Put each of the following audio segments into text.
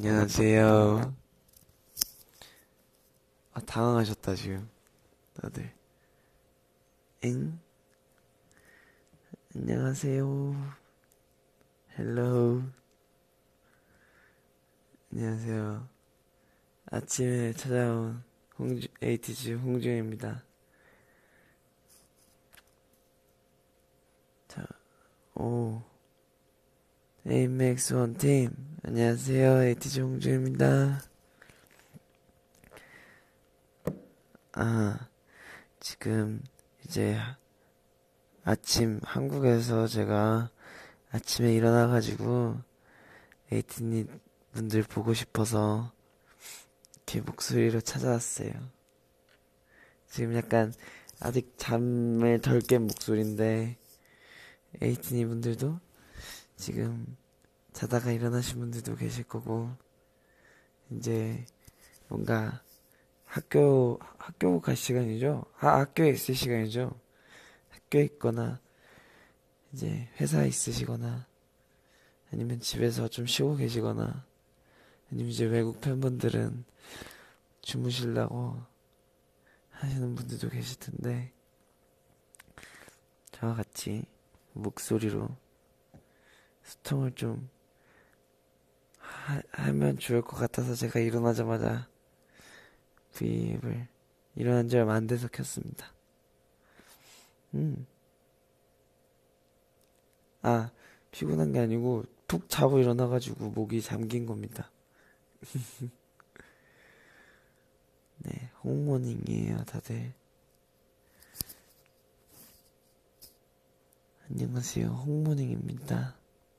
안녕하세요. 당황하셨다, 지금. 다들. 엥? 안녕하세요. 헬로우. 안녕하세요. 아침에 찾아온 에이티즈 홍중입니다. 자, 오. 에이맥스 원팀. 안녕하세요. 에이티즈 홍중입니다. 지금 이제 아침 한국에서 제가 아침에 일어나가지고 에이티니 분들 보고 싶어서 이렇게 목소리로 찾아왔어요. 지금 약간 아직 잠을 덜 깬 목소리인데 에이티니 분들도 지금 자다가 일어나신 분들도 계실 거고 이제 뭔가 학교 갈 시간이죠. 학교에 있을 시간이죠. 학교에 있거나 이제 회사에 있으시거나 아니면 집에서 좀 쉬고 계시거나 아니면 이제 외국 팬분들은 주무시려고 하시는 분들도 계실 텐데 저와 같이 목소리로 소통을 좀 하면 좋을 것 같아서 제가 일어나자마자 V앱을 일어난 지 얼마 안 돼서 켰습니다. 피곤한 게 아니고 푹 자고 일어나가지고 목이 잠긴 겁니다. 네, 홍모닝이에요, 다들. 안녕하세요, 홍모닝입니다.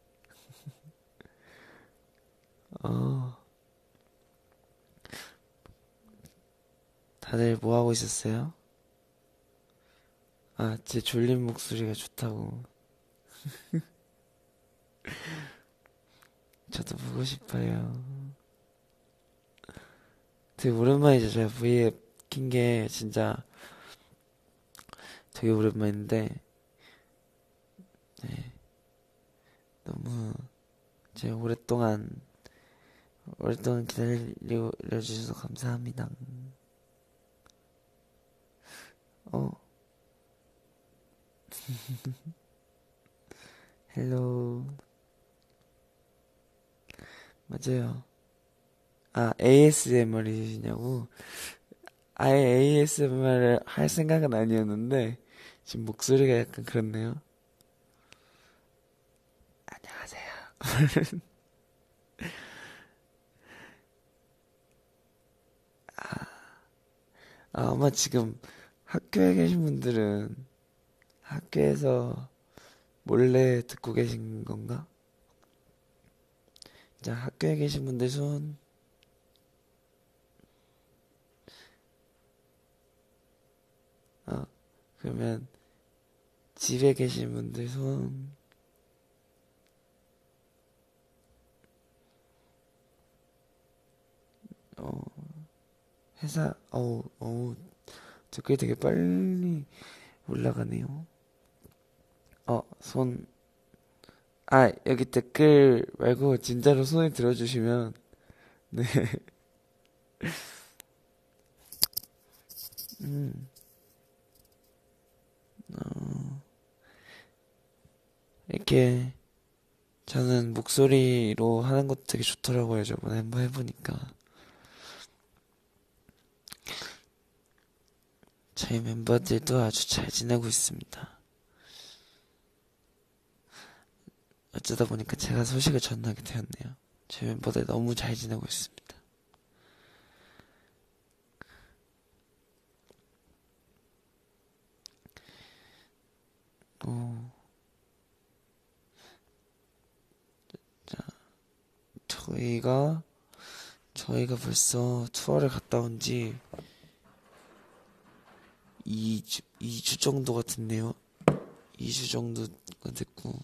다들 뭐 하고 있었어요? 제 졸린 목소리가 좋다고. 저도 보고 싶어요. 되게 오랜만이죠, 제가 V앱 킨 게 진짜 되게 오랜만인데, 네, 너무 제가 오랫동안 기다려주셔서 감사합니다. 헬로. 맞아요. ASMR이시냐고? 아예 ASMR을 할 생각은 아니었는데, 지금 목소리가 약간 그렇네요. 안녕하세요. 아마 지금 학교에 계신 분들은 학교에서 몰래 듣고 계신 건가? 자, 학교에 계신 분들 손. 그러면 집에 계신 분들 손. 회사, 댓글이 되게 빨리 올라가네요. 손. 여기 댓글 말고 진짜로 손에 들어주시면, 네. 이렇게, 저는 목소리로 하는 것도 되게 좋더라고요. 저번에 한번 해보니까. 저희 멤버들도 아주 잘 지내고 있습니다. 어쩌다 보니까 제가 소식을 전하게 되었네요. 저희 멤버들 너무 잘 지내고 있습니다. 자, 저희가 벌써 투어를 갔다 온 지 2주 정도가 됐네요. 2주 정도가 됐고,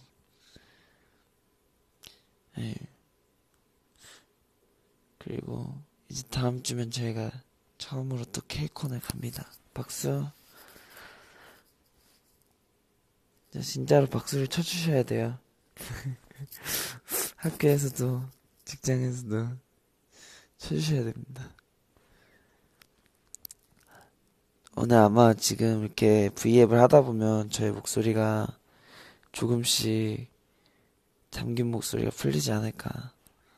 네. 그리고 이제 다음 주면 저희가 처음으로 또 케이콘을 갑니다. 박수. 진짜로 박수를 쳐주셔야 돼요. 학교에서도, 직장에서도. 쳐주셔야 됩니다. 오늘 아마 지금 이렇게 V앱을 하다 보면 저의 목소리가 조금씩 잠긴 목소리가 풀리지 않을까.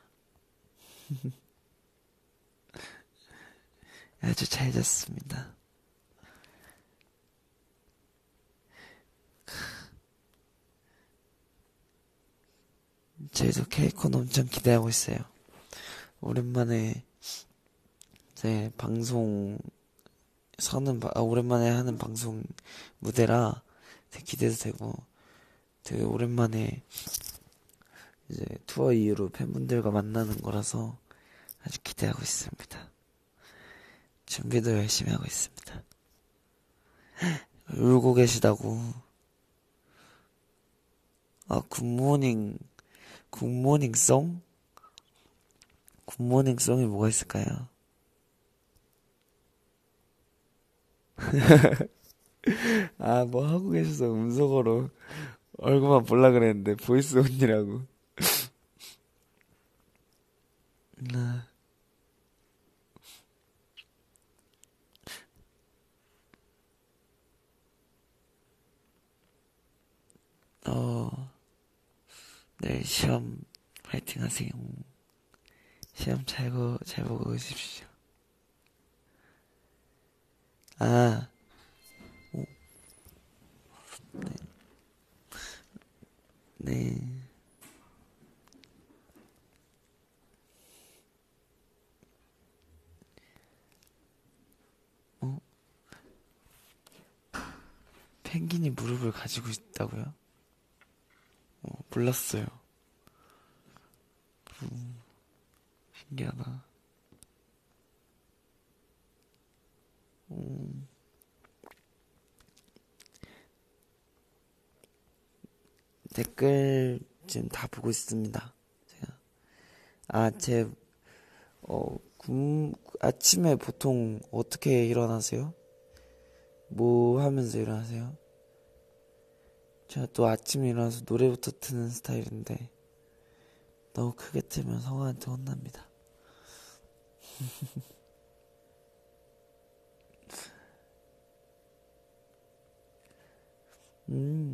아주 잘 잤습니다. 저희도 케이콘 엄청 기대하고 있어요. 오랜만에 제 방송 오랜만에 하는 방송 무대라 되게 기대도 되고 되게 오랜만에 이제 투어 이후로 팬분들과 만나는 거라서 아주 기대하고 있습니다. 준비도 열심히 하고 있습니다. 울고 계시다고. 아, 굿모닝송? 굿모닝송이 뭐가 있을까요? 아, 뭐 하고 계셔서 음성으로 얼굴만 볼라 그랬는데 보이스 온이라고. 아, 어, 내일 시험 파이팅 하세요. 시험 잘 보고 오십시오. 아, 오, 네. 어? 펭귄이 무릎을 가지고 있다고요? 몰랐어요. 신기하다. 음, 댓글 지금 다 보고 있습니다. 제가. 아, 아침에 보통 어떻게 일어나세요? 뭐 하면서 일어나세요? 제가 또 아침에 일어나서 노래부터 트는 스타일인데, 너무 크게 틀면 성화한테 혼납니다. 음,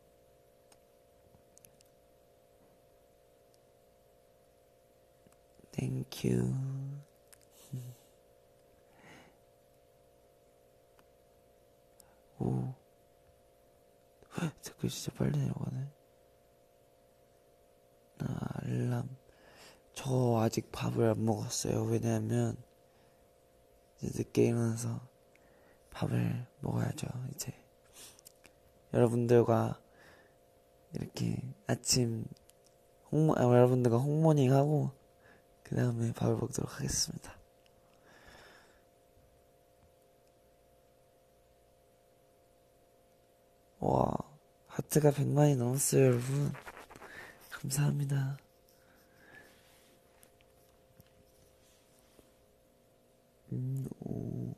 땡큐. 오, 댓글 진짜 빨리 내려가네. 아, 알람. 저 아직 밥을 안 먹었어요. 왜냐하면, 이제 늦게 일어나서 밥을 먹어야죠, 이제. 여러분들과 이렇게 여러분들과 홍모닝 하고, 그 다음에 밥을 먹도록 하겠습니다. 와, 하트가 100만이 넘었어요, 여러분. 감사합니다. 오,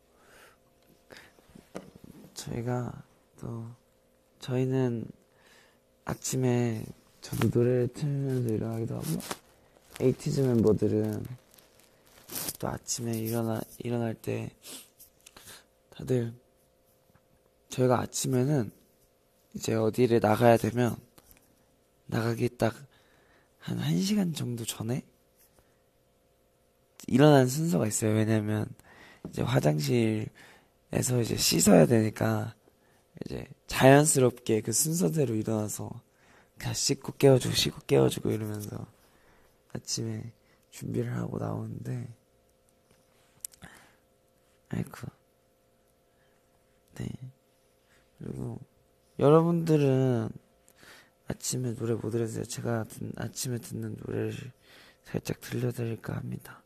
저희가 또, 저희는 아침에 저도 노래를 틀면서 일어나기도 하고, 에이티즈 멤버들은 또 아침에 일어날 때 다들 저희가 아침에는 이제 어디를 나가야 되면 나가기 딱 한 1시간 정도 전에 일어나는 순서가 있어요. 왜냐면 이제 화장실에서 이제 씻어야 되니까 이제 자연스럽게 그 순서대로 일어나서 그냥 씻고 깨워주고 이러면서 아침에 준비를 하고 나오는데 아이쿠 네. 그리고 여러분들은 아침에 노래 뭐 들으세요? 제가 아침에 듣는 노래를 살짝 들려드릴까 합니다.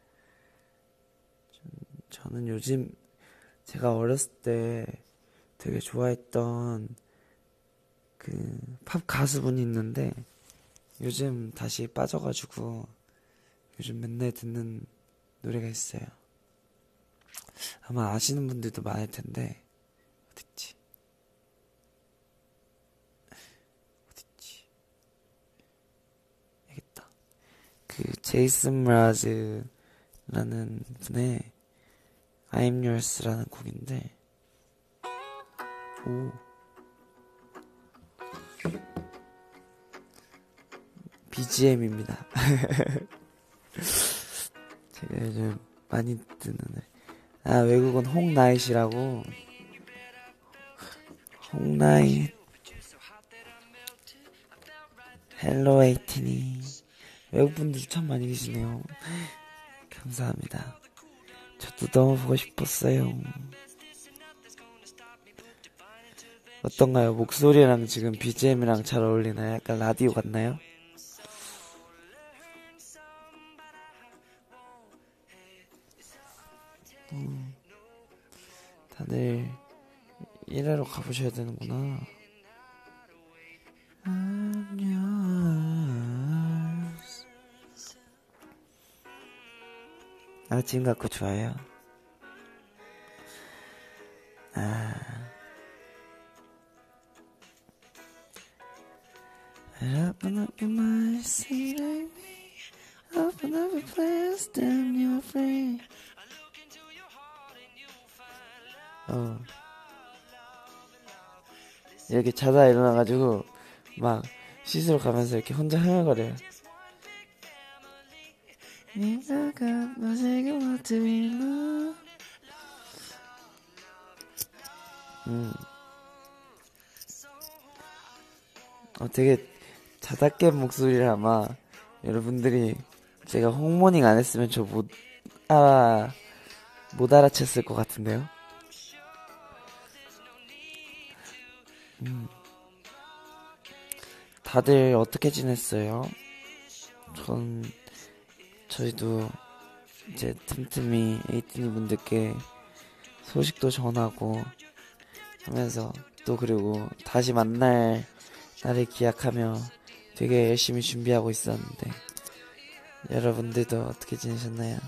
저는 요즘 제가 어렸을 때 되게 좋아했던 그 팝 가수분이 있는데 요즘 다시 빠져가지고 요즘 맨날 듣는 노래가 있어요. 아마 아시는 분들도 많을 텐데 어딨지? 여기 있다. 그 제이슨 브라즈 라는 분의 I'm Yours라는 곡인데, 오, BGM입니다. 제가 요즘 많이 듣는 외국은 홍나잇이라고. 홍나잇, 헬로 에이티니. 외국분들 참 많이 계시네요. 감사합니다. 저도 너무 보고 싶었어요. 어떤가요? 목소리랑 지금 BGM이랑 잘 어울리나요? 약간 라디오 같나요? 다들 일하러 가보셔야 되는구나. 지금 갖고 좋아요. Open up your mind, see like me. Open up your place, then you're free. 이렇게 자다 일어나가지고 막 씻으러 가면서 이렇게 혼자 흥얼거려요. 되게 자다 깬 목소리를 아마 여러분들이 제가 홍모닝 안 했으면 저 못 알아챘을 것 같은데요. 다들 어떻게 지냈어요? 저희도 이제 틈틈이 에이티니 분들께 소식도 전하고 하면서 또 그리고 다시 만날 날을 기약하며 되게 열심히 준비하고 있었는데 여러분들도 어떻게 지내셨나요?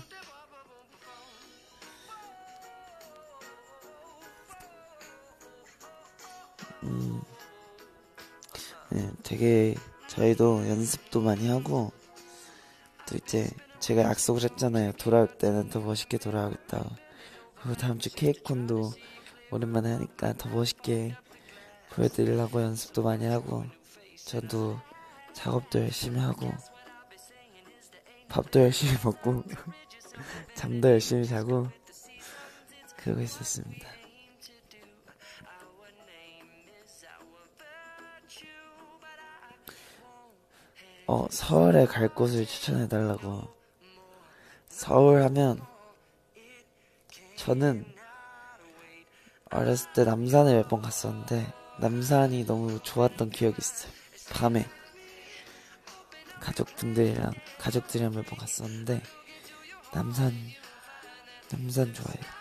네, 되게 저희도 연습도 많이 하고 또 이제 제가 약속을 했잖아요. 돌아올 때는 더 멋있게 돌아오겠다고. 그리고 다음 주 케이콘도 오랜만에 하니까 더 멋있게 보여드리려고 연습도 많이 하고 저도 작업도 열심히 하고 밥도 열심히 먹고 잠도 열심히 자고 그러고 있었습니다. 서울에 갈 곳을 추천해달라고. 서울 하면 저는 어렸을 때 남산을 몇 번 갔었는데 남산이 너무 좋았던 기억이 있어요. 밤에 가족들이랑 몇 번 갔었는데 남산 좋아해요.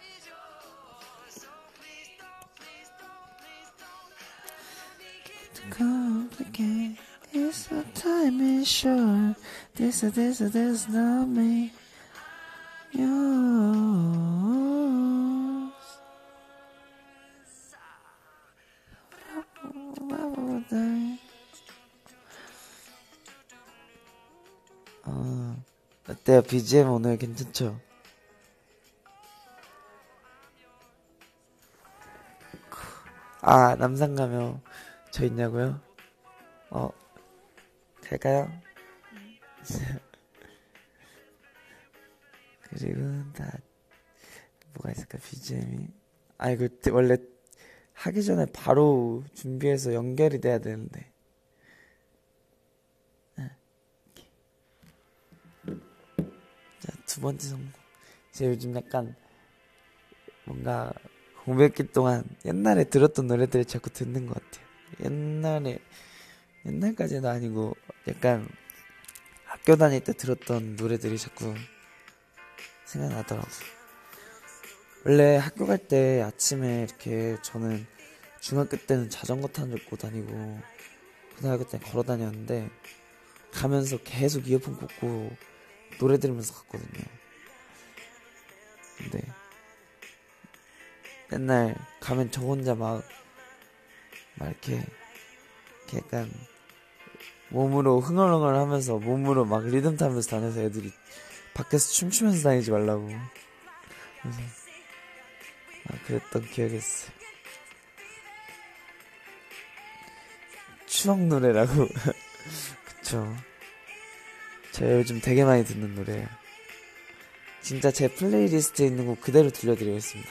Complicate. It's the time is short. This not me. Yours. 어때요? BGM 오늘 괜찮죠? 남산 가면 저 있냐고요? 갈까요? 그리고 다 뭐가 있을까? BGM이 이거 원래 하기 전에 바로 준비해서 연결이 돼야 되는데. 자, 두 번째 성공. 제가 요즘 약간 뭔가 공백기 동안 옛날에 들었던 노래들을 자꾸 듣는 것 같아요. 옛날까지는 아니고 약간 학교 다닐 때 들었던 노래들이 자꾸 생각나더라고요. 원래 학교 갈 때 아침에 이렇게 저는 중학교 때는 자전거 타고 다니고 고등학교 때는 걸어 다녔는데 가면서 계속 이어폰 꽂고 노래 들으면서 갔거든요. 근데 맨날 가면 저 혼자 막 이렇게 약간 몸으로 흥얼흥얼 하면서 몸으로 막 리듬 타면서 다녀서 애들이 밖에서 춤추면서 다니지 말라고. 그랬던 기억이 있어요. 추억 노래라고. 그쵸. 제가 요즘 되게 많이 듣는 노래예요. 진짜 제 플레이리스트에 있는 곡 그대로 들려드리겠습니다.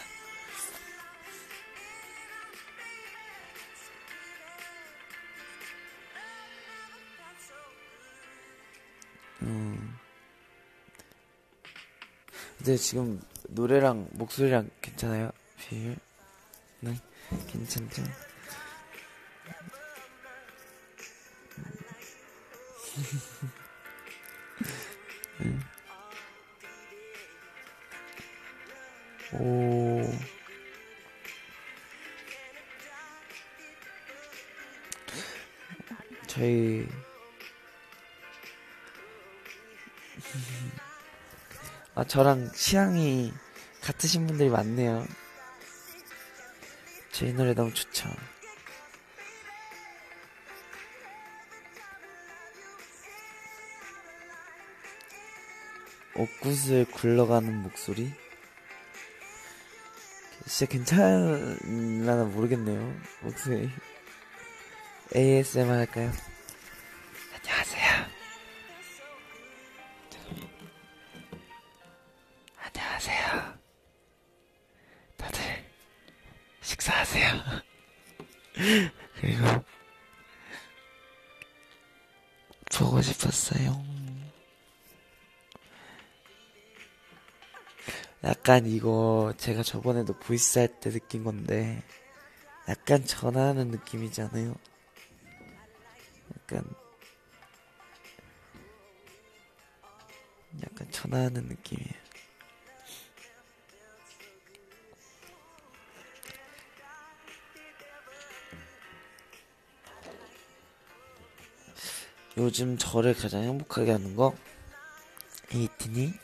근데 지금 노래랑 목소리랑 괜찮아요? 비율? 네? 괜찮죠? 오. 저희 저랑 취향이 같으신 분들이 많네요. 제 노래 너무 좋죠. 옥구슬 굴러가는 목소리? 진짜 괜찮나 모르겠네요. 목소리. ASMR 할까요? 안녕하세요. 안녕하세요. 다들 식사하세요. 그리고 보고 싶었어요. 약간 이거 제가 저번에도 보이스 할 때 느낀 건데 약간 전화하는 느낌이잖아요. 약간 전화하는 느낌이에요. 요즘 저를 가장 행복하게 하는 거 에이틴이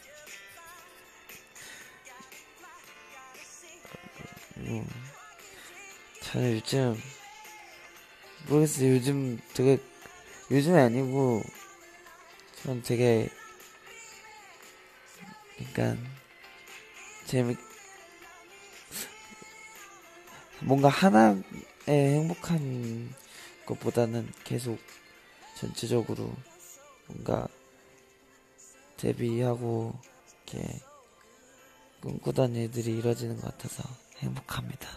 저는 요즘 모르겠어요. 요즘 되게 요즘이 아니고 전 되게 약간 재밌 뭔가 하나의 행복한 것보다는 계속 전체적으로 뭔가 데뷔하고 이렇게 꿈꾸던 일들이 이루어지는 것 같아서 행복합니다.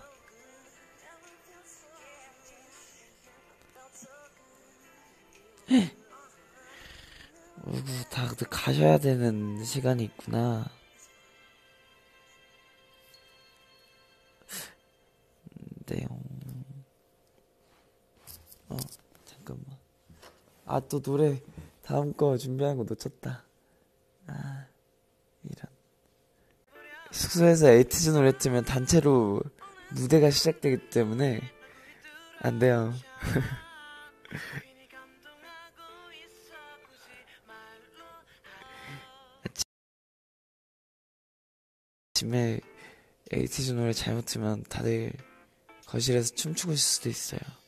어이구, 다들 가셔야 되는 시간이 있구나. 네요. 잠깐만. 또 노래 다음 거 준비한 거 놓쳤다. 이런. 숙소에서 에이티즈 노래 틀면 단체로 무대가 시작되기 때문에 안 돼요. 아침에 에이티즈 노래 잘못 틀면 다들 거실에서 춤추고 있을 수도 있어요.